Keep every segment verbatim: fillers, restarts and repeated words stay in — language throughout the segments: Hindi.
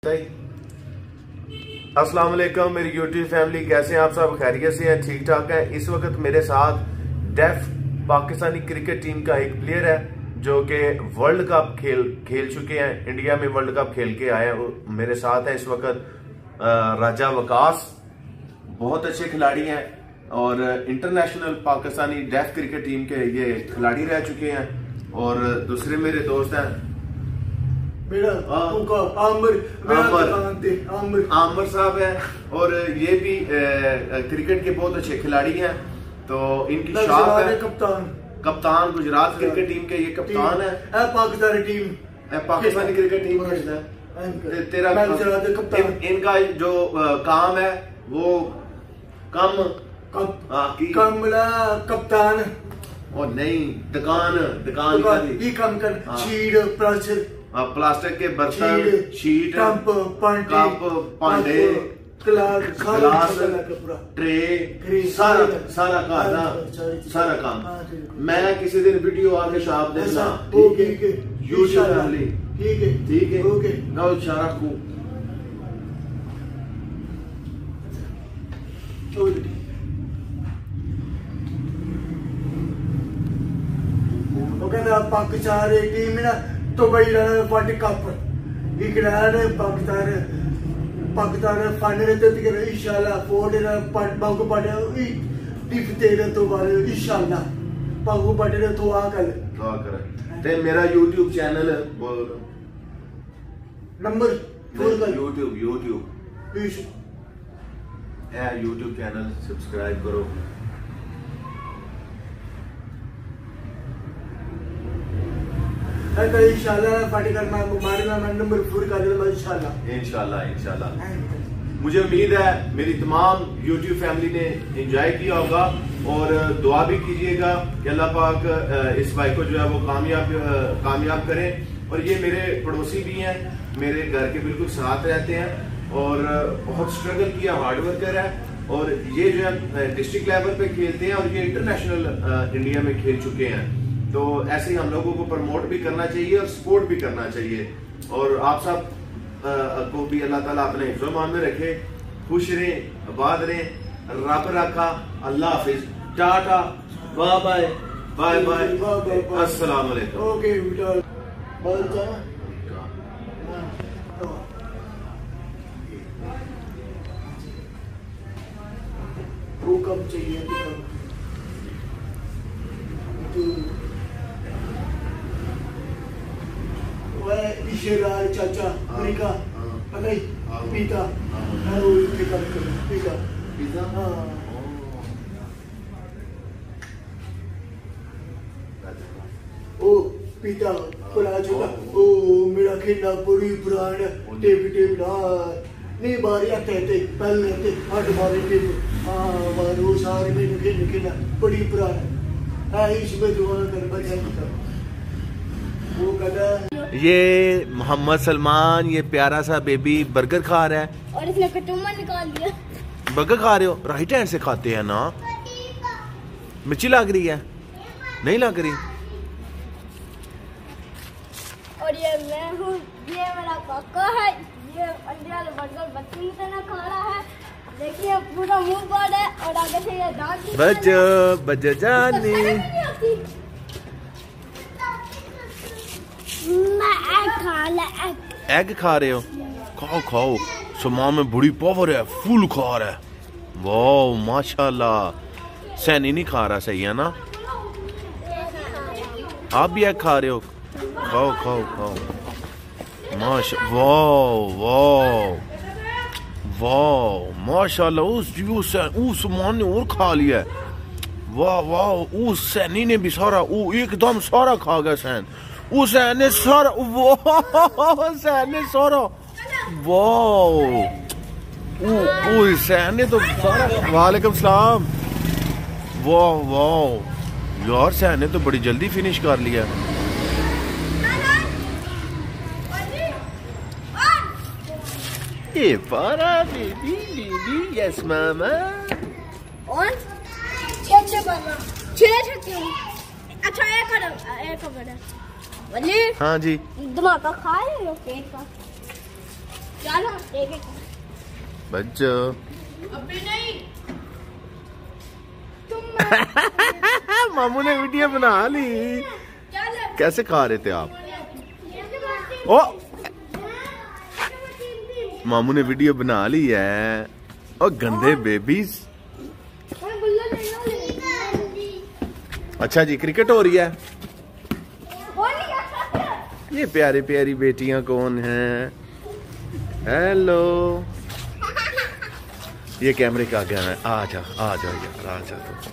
अस्सलाम वालेकुम मेरी यूट्यूब फैमिली, कैसे हैं आप सब? खैरियत से हैं, ठीक ठाक हैं। इस वक्त मेरे साथ डेफ पाकिस्तानी क्रिकेट टीम का एक प्लेयर है जो कि वर्ल्ड कप खेल खेल चुके हैं, इंडिया में वर्ल्ड कप खेल के आए हैं। मेरे साथ हैं इस वक्त राजा वकास, बहुत अच्छे खिलाड़ी हैं और international Pakistani deaf cricket team के ये खिलाड़ी रह चुके हैं। और दूसरे मेरे दोस्त हैं मेरा उनका आमिर आमिर आमिर साहब है और ये भी क्रिकेट के बहुत अच्छे खिलाड़ी हैं। तो इनकी शॉप है कप्तान कप्तान गुजरात क्रिकेट टीम के ये कप्तान है। Pakistani team Pakistani cricket team है तेरा कप्तान। इनका जो काम है वो कम कमला कप्तान और नहीं दुकान दुकान ही काम कर शीट प्लास्टिक प्लास्टिक के बर्तन शीट कप पांडे गिलास ट्रे सारा सारा काम सारा काम। मैं किसी दिन वीडियो आके शॉप देखना, ठीक है यूट्यूब फैमिली, ठीक है ठीक है ना इशारा को पाकिस्तान टीम ना तो भाई वर्ल्ड कप इकरार पाकिस्तान पाकिस्तान फाइनल ते इंशाल्लाह फोर्ड बागु पड़े टिप तेरे तो बारे इंशाल्लाह बागु पड़े तो आ कर दुआ कर। ते मेरा यूट्यूब चैनल बोल नंबर फोर कर यूट्यूब यूट्यूब प्लीज है यूट्यूब चैनल सब्सक्राइब करो। इंशाल्लाह पार्टीकर में मारेगा मैं नंबर फोर कर दूंगा इंशाल्लाह इंशाल्लाह इंशाल्लाह। मुझे उम्मीद है मेरी तमाम यूट्यूब फैमिली ने एंजॉय किया होगा और दुआ भी कीजिएगा कि अल्लाह पाक इस भाई को जो है वो कामयाब कामयाब करे। और ये मेरे पड़ोसी भी हैं, मेरे घर के बिल्कुल साथ रहते हैं और बहुत स्ट्रगल किया, हार्ड वर्कर है और ये जो है डिस्ट्रिक्ट लेवल पे खेलते हैं और ये इंटरनेशनल इंडिया में खेल चुके हैं। तो ऐसे ही हम लोगों को प्रमोट भी करना चाहिए और सपोर्ट भी करना चाहिए। और आप सब को भी अल्लाह ताला अपने हिफ्ज़-ओ-मान में रखे, खुश रहें, आबाद रहें, रब रखा। अल्लाह हाफिज, tata, bye bye bye bye, अस्सलाम वालेकुम। ओके बेटा वो कब चाहिए इशरार चाचा अमेरिका नहीं पिता है वो इनके काम कर पिता पिता हाँ ओ पिता पुरा चुका ओ मेरा खेलना पूरी पुराना टेप टेप ना नहीं बारी आते थे पहले थे हट मारे टेप हाँ बारो सारे में खेल खेलना बड़ी पुराना हाँ इसमें दुआ कर बचा वो कहता ये मोहम्मद सलमान, ये प्यारा सा बेबी बर्गर खा रहा है और इसने कटुम्मा निकाल दिया। बर्गर खा रहे हो? राइट हैंड से खाते हैं ना। मिर्ची लग रही है? नहीं लग रही। और ये मैं हूँ, ये मेरा काका है, ये अंडे वाले बर्गर बच्चे की तरह खा रहा है। देखिए पूरा मुंह बड़ा है और आगे से ये दांत बच्चो बच्चो जानी एग खा रहे हो? खाओ खाओ, समा में बड़ी पावर है, फुल खा रहा है। वाह माशाल्लाह। सैनी नहीं खा रहा, सही है ना? आप भी एग खा रहे हो? खाओ खाओ खाओ माशा वाह वाह वाह माशाल्लाह। उस उस उस मान ने और खा लिया है। वाह वाह, उस सैनी ने भी सारा वो एकदम सारा खा गया। सैन उस ने सारा वाह सैन ने सारा वाह सैन ने तो सारा। वालेकुम सलाम। वाह वाह यार, सैन ने तो बड़ी जल्दी फिनिश कर लिया। ये पारा बेबी बेबी यस मामा और छह छह बना छह छह अच्छा एक कर एक कर वली। हाँ जी, धमाका खा रहे हो केक का? चलो देखे बच्चों अभी नहीं तुम मामू ने वीडियो बना ली। चलो कैसे खा रहे थे आप? ओ मामू ने वीडियो बना ली है। ओ गंदे बेबीज। अच्छा जी क्रिकेट हो रही है। ये प्यारी प्यारी बेटियां कौन हैं? हेलो ये कैमरे का आगे है। आ जा आ जा यार आ जा। तो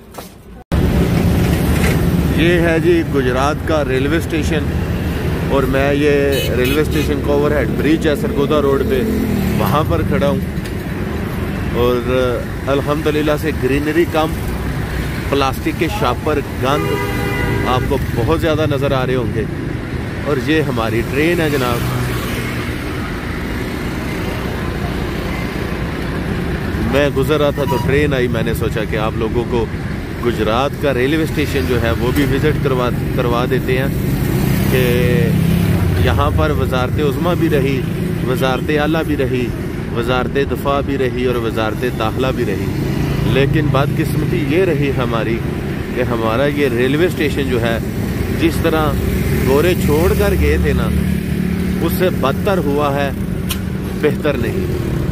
ये है जी गुजरात का रेलवे स्टेशन और मैं ये रेलवे स्टेशन का ओवरहेड ब्रिज है सरगोदा रोड पे, वहाँ पर खड़ा हूँ। और अल्हम्दुलिल्लाह से ग्रीनरी कम, प्लास्टिक के शापर गंद आपको बहुत ज़्यादा नज़र आ रहे होंगे। और ये हमारी ट्रेन है जनाब। मैं गुजर रहा था तो ट्रेन आई, मैंने सोचा कि आप लोगों को गुजरात का रेलवे स्टेशन जो है वो भी विज़िट करवा करवा देते हैं कि यहाँ पर वजारत उज़्मा भी रही, वजारत आला भी रही, वजारत दफ़ा भी रही और वजारत दाखिला भी रही। लेकिन बदकिस्मती ये रही हमारी कि हमारा ये रेलवे स्टेशन जो है जिस तरह गोरे छोड़ कर गए थे ना, उससे बदतर हुआ है, बेहतर नहीं।